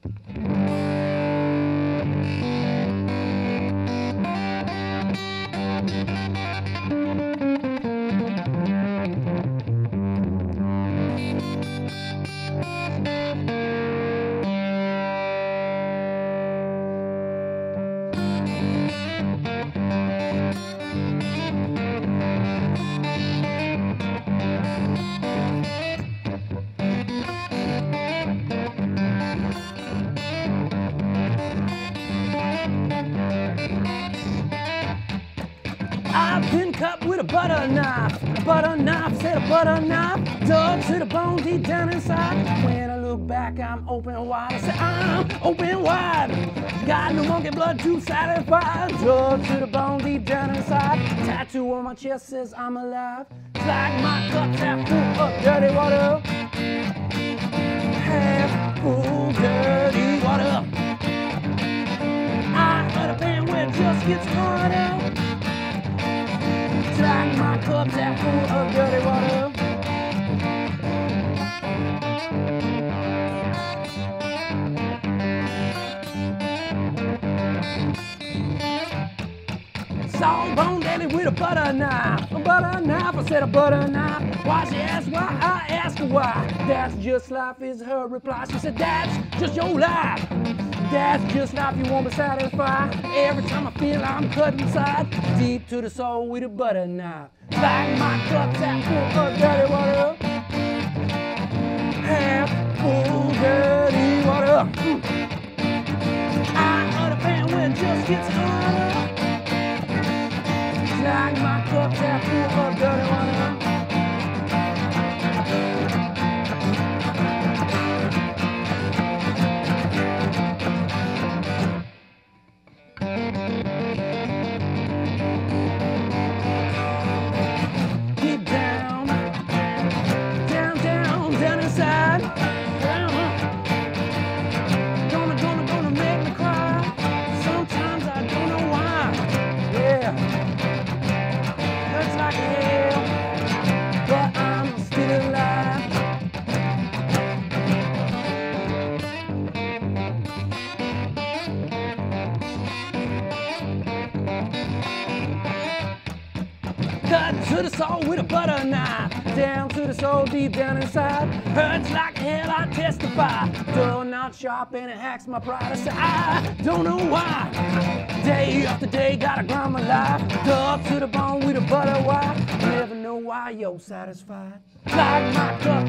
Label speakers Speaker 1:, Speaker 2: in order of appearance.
Speaker 1: I've been cut with a butter knife, said a butter knife, dug to the bone deep down inside. When I look back, I'm open wide. I say I'm open wide. Got no monkey blood to satisfy. Dug to the bone deep down inside. Tattoo on my chest says I'm alive. It's like my cup's half full of dirty water, half full dirty water. I heard a band where it just gets harder. It's like my cup's half full of dirty water. Sawbone daily with a butter knife, I said a butter knife. Why she asked why, I asked her why. That's just life is her reply. She said that's just your life. That's just life, you won't be satisfied. Every time I feel I'm cut inside, deep to the soul with a butter knife. Like my cup's half full of dirty water, half full dirty water. I understand when it just gets harder. Like my cup's half full of dirty water. Deep down, down, down, down inside. Gonna make me cry. Sometimes I don't know why. Yeah. Hurts like hell, but I'm still alive. Cut to the soul with a butter knife, down to the soul deep down inside. Hurts like hell, I testify. Dull, not sharp, and it hacks my pride. I say I don't know why. Day after day, gotta grind my life. Dug to the bone with a butter wire. Never know why you're satisfied. Like my cup